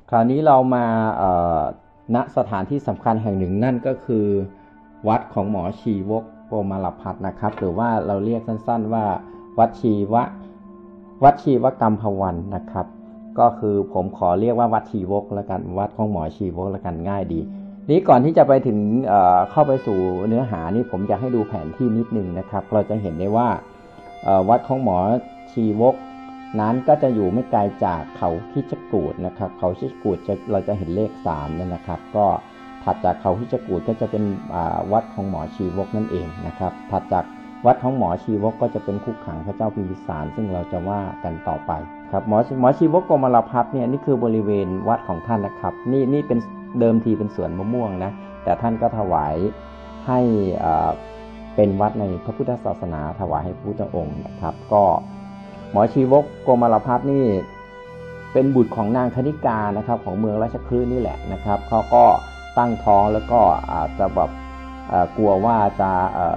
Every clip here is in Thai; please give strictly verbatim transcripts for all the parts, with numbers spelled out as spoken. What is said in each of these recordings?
คราวนี้เรามาณสถานที่สำคัญแห่งหนึ่งนั่นก็คือวัดของหมอชีวกโกมารพัฒน์นะครับหรือว่าเราเรียกสั้นๆว่าวัดชีวะวัดชีวกรรมพวันนะครับก็คือผมขอเรียกว่าวัดชีวกแล้วกันวัดของหมอชีวกแล้วกันง่ายดีนี้ก่อนที่จะไปถึงเอ่อเข้าไปสู่เนื้อหานี่ผมอยากให้ดูแผนที่นิดนึงนะครับเราจะเห็นได้ว่าวัดของหมอชีวกนั้นก็จะอยู่ไม่ไกลจากเขาคิชกูฏนะครับเขาคิชกูฏจะเราจะเห็นเลขสามนั่นนะครับก็ถัดจากเขาคิชกูฏก็จะเป็นวัดของหมอชีวกนั่นเองนะครับถัดจากวัดของหมอชีวกก็จะเป็นคุกขังพระเจ้าพิมพิสารซึ่งเราจะว่ากันต่อไปครับหมอหมอชีวกโกมารพัฒน์เนี่ยนี่คือบริเวณวัดของท่านนะครับนี่นี่เป็นเดิมทีเป็นสวนมะม่วงนะแต่ท่านก็ถวายให้เป็นวัดในพระพุทธศาสนาถวายให้พระพุทธองค์นะครับก็หมอชีวกโกมารพัฒน์นี่เป็นบุตรของนางคณิกานะครับของเมืองราชคฤห์นี่แหละนะครับเขาก็ตั้งท้องแล้วก็อาจจะแบบกลัวว่าจะ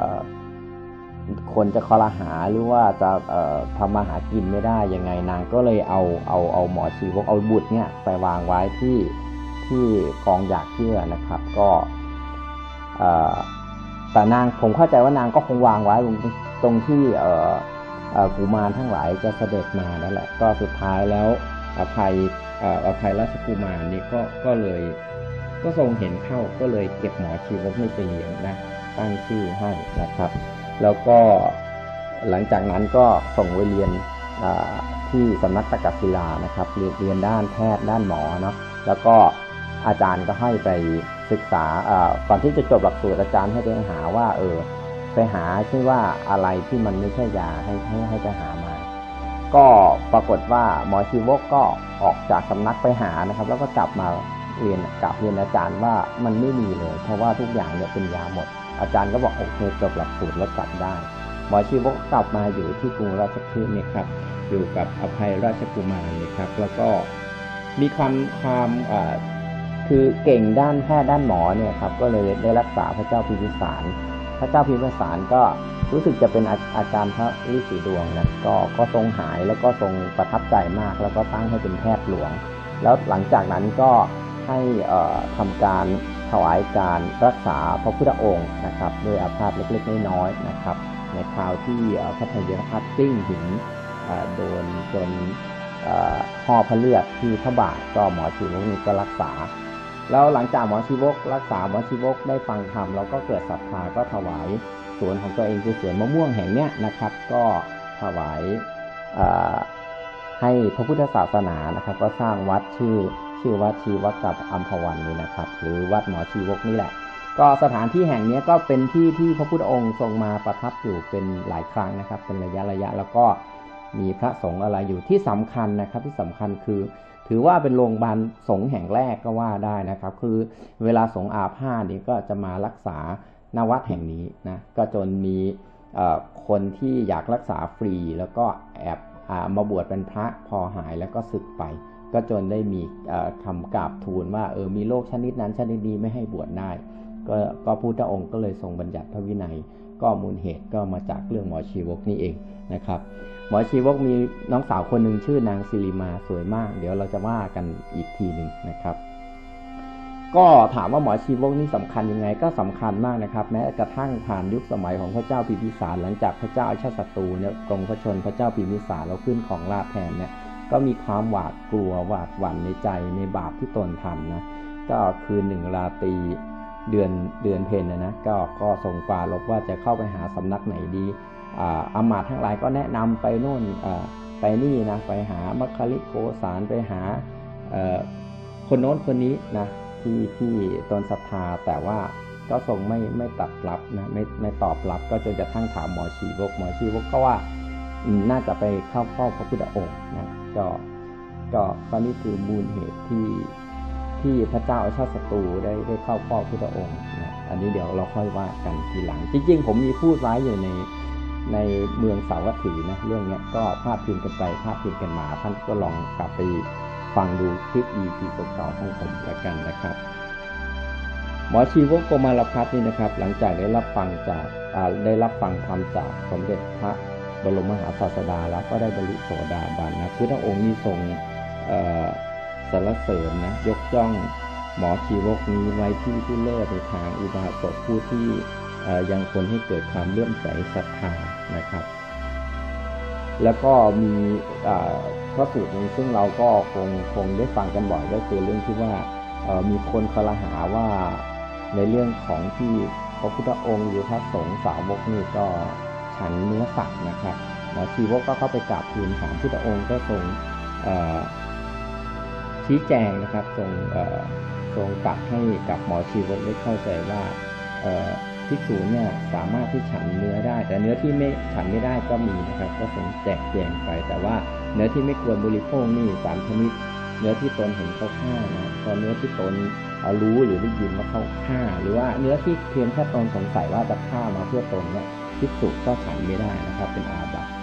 คนจะคอรหาหรือว่าจะทำมาหากินไม่ได้ยังไงนางก็เลยเอาเอาเอาหมอชีวกเอาบุตรเนี่ยไปวางไว้ที่ที่กองหยากเชื่อนะครับก็แต่นางผมเข้าใจว่านางก็คงวางไว้ตรงที่กุมารทั้งหลายจะเสด็จมานั่นแหละก็สุดท้ายแล้วอภัยอภัยราชกุมารนี่ก็ก็เลยก็ทรงเห็นเข้าก็เลยเก็บหมอชีวกให้ไปเลี้ยงนะตั้งชื่อให้นะครับแล้วก็หลังจากนั้นก็ส่งไปเรียนที่สำนักตะกัศิลานะครับเรียนเรียนด้านแพทย์ด้านหมอเนาะแล้วก็อาจารย์ก็ให้ไปศึกษาก่อนที่จะจบหลักสูตรอาจารย์ให้ไปหาว่าเออไปหาชื่อว่าอะไรที่มันไม่ใช่ยาให้ให้ให้ไปหามาก็ปรากฏว่าหมอชีวกก็ออกจากสำนักไปหานะครับแล้วก็กลับมาเรียนกับเรียนอาจารย์ว่ามันไม่มีเลยเพราะว่าทุกอย่างเนี่ยเป็นยาหมดอาจารย์ก็บอกโอเคจบหลักสูตรแล้วกลับได้หมอชีวกกลับมาอยู่ที่กรุงราชคฤห์เนี่ยครับอยู่กับอภัยราชกุมารเนี่ยครับแล้วก็มีความความคือเก่งด้านแพทย์ด้านหมอเนี่ยครับก็เลยได้รักษาพระเจ้าพิมพิสารพระเจ้าพิมพิสารก็รู้สึกจะเป็นอาจารย์พระฤาษีดวงนะก็ก็ทรงหายแล้วก็ทรงประทับใจมากแล้วก็ตั้งให้เป็นแพทย์หลวงแล้วหลังจากนั้นก็ให้ทำการถวายการรักษาพระพุทธองค์นะครับโดยอาพาธเล็กๆน้อยๆนะครับในคราวที่พระพยาพัฒน์ซิ่งหินโดนจนห่อพระเลือดที่พระบาทก็หมอชีวกนี่ก็รักษาแล้วหลังจากหมอชีวกรักษาหมอชีวกได้ฟังธรรมแล้วก็เกิดศรัทธาก็ถวายสวนของตัวเองคือสวนมะม่วงแห่งเนี้ยนะครับก็ถวายให้พระพุทธศาสนานะครับก็สร้างวัดชื่อชื่อวัดชีวกกับอัมพวันนี่นะครับหรือวัดหมอชีวกนี่แหละก็สถานที่แห่งนี้ก็เป็นที่ที่พระพุทธองค์ทรงมาประทับอยู่เป็นหลายครั้งนะครับเป็นระยะระยะแล้วก็มีพระสงฆ์อะไรอยู่ที่สำคัญนะครับที่สำคัญคือถือว่าเป็นโรงพยาบาลสงฆ์แห่งแรกก็ว่าได้นะครับคือเวลาสงฆ์อาพาธนี่ก็จะมารักษาณวัดแห่งนี้นะก็จนมีคนที่อยากรักษาฟรีแล้วก็แอบมาบวชเป็นพระพอหายแล้วก็สึกไปก็จนได้มีคำกราบทูลว่าเออมีโรคชนิดนั้นชนิดนี้ไม่ให้บวชได้ก็ก็พุทธองค์ก็เลยทรงบัญญัติพระวินัยก็มูลเหตุก็มาจากเรื่องหมอชีวกนี่เองนะครับหมอชีวกมีน้องสาวคนหนึ่งชื่อนางสิริมาสวยมากเดี๋ยวเราจะว่ากันอีกทีหนึ่งนะครับก็ถามว่าหมอชีวกนี่สำคัญยังไงก็สำคัญมากนะครับแม้กระทั่งผ่านยุคสมัยของพระเจ้าพิมพิสารหลังจากพระเจ้าอาชาศัตรูเนี่ยกรงพระชนพระเจ้าพิมพิสารแล้วขึ้นของราชแทนเนี่ยก็มีความหวาดกลัวหวาดหวั่นในใจในบาปที่ตนทำนะก็คืนหนึ่งราตรีเดือนเดือนเพ็ญนะนะก็ก็ส่งปรารภว่าจะเข้าไปหาสำนักไหนดีอามาตย์ทั้งหลายก็แนะนำไปโน่นไปนี่นะไปหามัคคลิโกสารไปหาคนโน้นคนนี้นะที่ที่ตนศรัทธาแต่ว่าก็ทรงไม่ไม่ตัดรับนะไม่ไม่ตอบรับก็จนกระทั่งถามหมอชีวกหมอชีวกก็ว่าน่าจะไปเข้าเฝ้าพระพุทธองค์นะก็ก็ก็นี่คือมูลเหตุที่ที่พระเจ้าอาชาศัตรูได้ได้เข้าเฝ้าพระพุทธองค์นะอันนี้เดี๋ยวเราค่อยว่ากันทีหลังจริงๆผมมีพูดไว้อยู่ในในเมืองสาวัตถีนะเรื่องนี้ก็พาดพิงกันไปพาดพิงกันมาท่านก็ลองกลับไปฟังดูคลิป อี พี เก่าๆของผมละกันนะครับหมอชีวกโกมารพัฒน์นี่นะครับหลังจากได้รับฟังจากได้รับฟังธรรมจากสมเด็จพระบรมมหาศาสดาแล้วก็ได้บรรลุโสดาบันนะคือพระองค์นี้ทรงสรรเสริญนะยกย่องหมอชีวกนี้ไว้ที่ที่เลิศในทางอุบาสกผู้ที่ยังคนให้เกิดความเลื่อมใสศรัทธานะครับแล้วก็มีพระสูตรนี้ซึ่งเราก็คงคงได้ฟังกันบ่อยก็คือเรื่องที่ว่ามีคนคอรหาว่าในเรื่องของที่พระพุทธองค์หรือพระสงฆ์สาวกนี่ก็ฉันเนื้อสัตว์นะครับหมอชีวกก็เข้าไปกราบทูลถามพุทธองค์ก็ทรงชี้แจงนะครับทรงทรงตรัสให้กับหมอชีวกได้เข้าใจว่าภิกษุเนี่ยสามารถที่ฉันเนื้อได้แต่เนื้อที่ไม่ฉันไม่ได้ก็มีนะครับก็ทรงแจกแจงไปแต่ว่าเนื้อที่ไม่ควรบริโภคนี่สามชนิดเนื้อที่ตนเห็นเขาฆ่านะตอนเนื้อที่ตนรู้หรือได้ยินว่าเขาฆ่าหรือว่าเนื้อที่เพียงแค่ตนสงสัยว่าจะฆ่ามาเพื่อตนเนี่ยภิกษุก็ฉันไม่ได้นะครับเป็นอาบัติ